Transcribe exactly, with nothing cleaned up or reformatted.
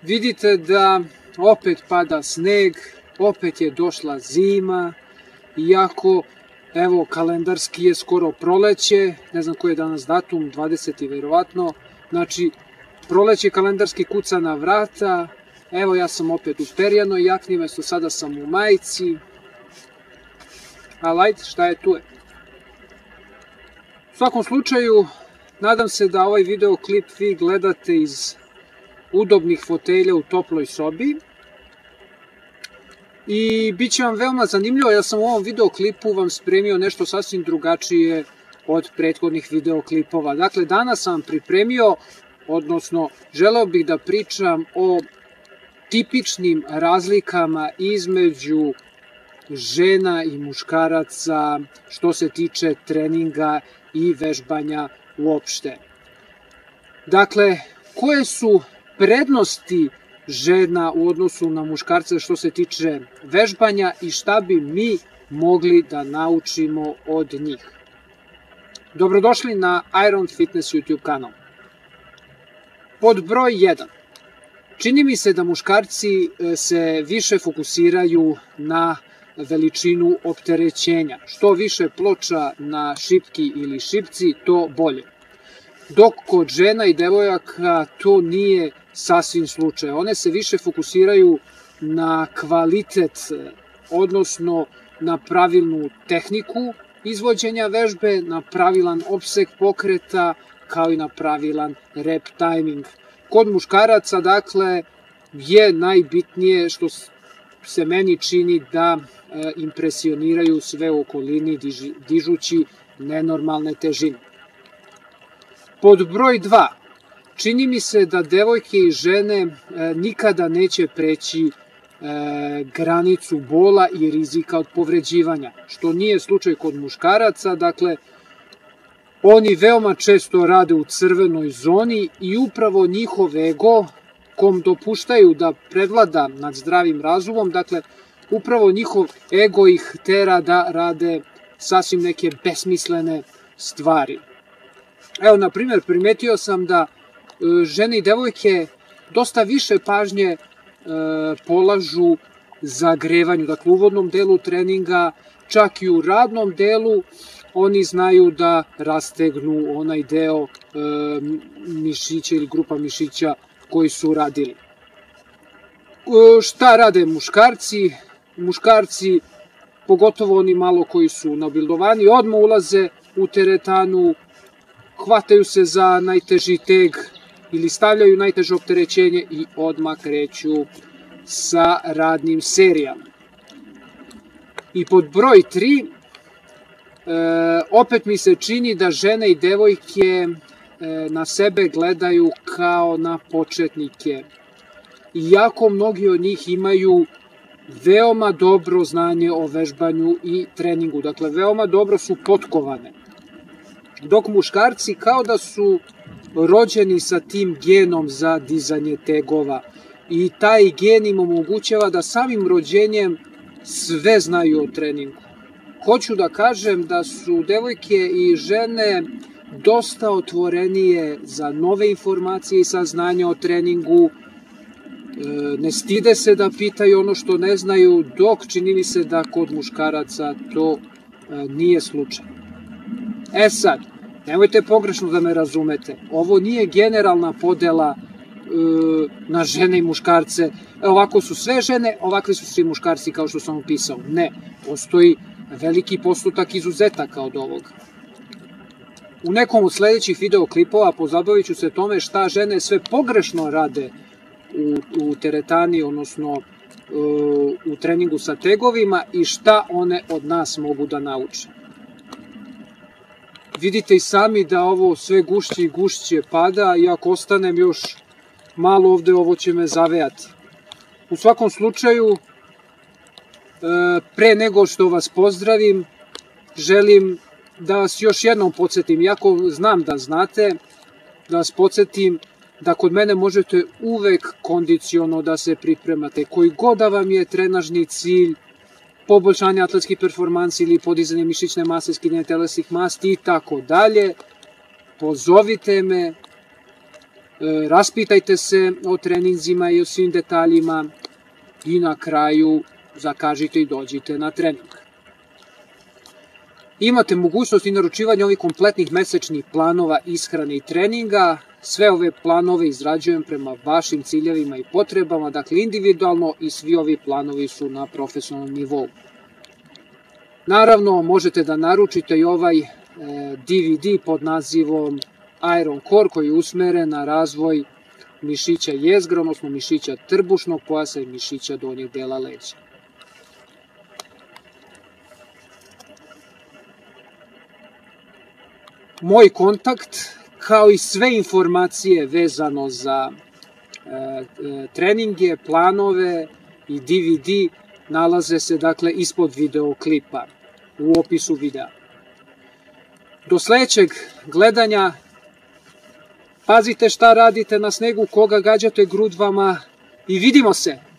Vidite da opet pada sneg, opet je došla zima, iako evo kalendarski je skoro proleće, ne znam koji je danas datum, dvadeseti verovatno, znači proleće kalendarski kuca na vrata, evo ja sam opet u perjanoj jakni, mesto sada sam u majici, ali ajde, šta je tu je. U svakom slučaju, nadam se da ovaj videoklip vi gledate iz udobnih fotelja u toploj sobi i bit će vam veoma zanimljivo. Ja sam u ovom videoklipu vam spremio nešto sasvim drugačije od prethodnih videoklipova. Dakle, danas sam pripremio, odnosno želeo bih da pričam o tipičnim razlikama između žena i muškaraca što se tiče treninga i vežbanja uopšte. Dakle, koje su prednosti žena u odnosu na muškarce što se tiče vežbanja i šta bi mi mogli da naučimo od njih. Dobrodošli na Iron Fitness YouTube kanal. Pod broj jedan. Čini mi se da muškarci se više fokusiraju na veličinu opterećenja. Što više ploča na šipki ili šipci, to bolje. Dok kod žena i devojaka to nije sasvim slučaj. One se više fokusiraju na kvalitet, odnosno na pravilnu tehniku izvođenja vežbe, na pravilan opseg pokreta, kao i na pravilan rep timing. Kod muškaraca, dakle, je najbitnije što se meni čini da impresioniraju sve u okolini dižući nenormalne težine. Pod broj dva. Čini mi se da devojke i žene nikada neće preći granicu bola i rizika od povređivanja, što nije slučaj kod muškaraca. Dakle, oni veoma često rade u crvenoj zoni i upravo njihov ego, kom dopuštaju da prevlada nad zdravim razumom, dakle, upravo njihov ego ih tera da rade sasvim neke besmislene stvari. Evo, na primjer, primetio sam da žene i devojke dosta više pažnje polažu zagrevanju, dakle u uvodnom delu treninga, čak i u radnom delu, oni znaju da rastegnu onaj deo mišića ili grupa mišića koji su radili. Šta rade muškarci? Muškarci, pogotovo oni malo koji su nabildovani, odmah ulaze u teretanu, hvataju se za najteži teg ili stavljaju najteže opterećenje i odmah kreću sa radnim serijama. I pod broj tri, opet mi se čini da žene i devojke na sebe gledaju kao na početnike. Iako mnogi od njih imaju veoma dobro znanje o vežbanju i treningu, dakle veoma dobro su potkovane. Dok muškarci kao da su rođeni sa tim genom za dizanje tegova i taj gen im omogućava da samim rođenjem sve znaju o treningu. Hoću da kažem da su devojke i žene dosta otvorenije za nove informacije i saznanja o treningu, ne stide se da pitaju ono što ne znaju, dok čini mi se da kod muškaraca to nije slučaj. E sad, nemojte pogrešno da me razumete, ovo nije generalna podela na žene i muškarce, ovako su sve žene, ovakvi su svi muškarci kao što sam opisao. Ne, postoji veliki postotak izuzetaka od ovoga. U nekom od sledećih videoklipova pozabavit ću se tome šta žene sve pogrešno rade u, u teretani, odnosno u treningu sa tegovima i šta one od nas mogu da nauče. Vidite i sami da ovo sve gušće i gušće pada i ako ostanem još malo ovde, ovo će me zavejati. U svakom slučaju, pre nego što vas pozdravim, želim da vas još jednom podsjetim, iako znam da znate, da vas podsjetim da kod mene možete uvek kondiciono da se pripremate. Koji god da vam je trenažni cilj, poboljšanje atletskih performansi ili podizanje mišićne mase, skidanje telesnih masti i tako dalje, pozovite me, raspitajte se o treninzima i o svim detaljima i na kraju zakažite i dođite na trening. Imate mogućnost i naručivanja ovih kompletnih mesečnih planova ishrane i treninga. Sve ove planove izrađujem prema vašim ciljevima i potrebama, dakle individualno, i svi ovi planovi su na profesionalnom nivou. Naravno, možete da naručite i ovaj D V D pod nazivom Iron Core koji je usmeren na razvoj mišića jezgra, odnosno mišića trbušnog pojasa i mišića donjeg dela leđa. Moj kontakt, kao i sve informacije vezano za e, treninge, planove i D V D, nalaze se dakle ispod videoklipa, u opisu videa. Do sledećeg gledanja, pazite šta radite na snegu, koga gađate grudvama i vidimo se!